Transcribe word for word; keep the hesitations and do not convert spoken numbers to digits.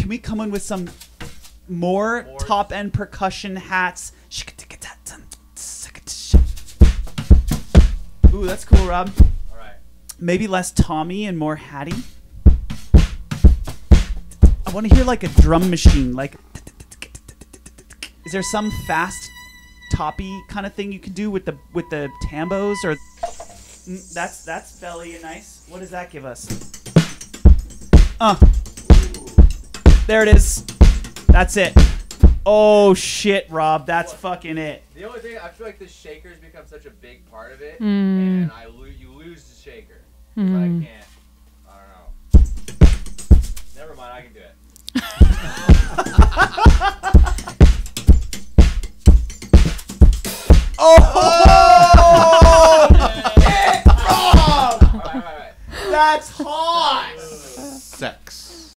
can we come in with some more, more. top end percussion hats? Ooh, that's cool, Rob. All right. Maybe less Tommy and more Hattie. I want to hear like a drum machine. Like, is there some fast toppy kind of thing you can do with the with the tambos? Or mm, that's that's belly and nice. What does that give us? Uh, there it is. That's it. Oh shit, Rob, that's fucking it. The only thing, I feel like the shaker's become such a big part of it, mm. and I lo you lose the shaker. Mm. I can't. I don't know. Never mind, I can do it. Oh! oh! Shit, Rob! All right, all right, all right. That's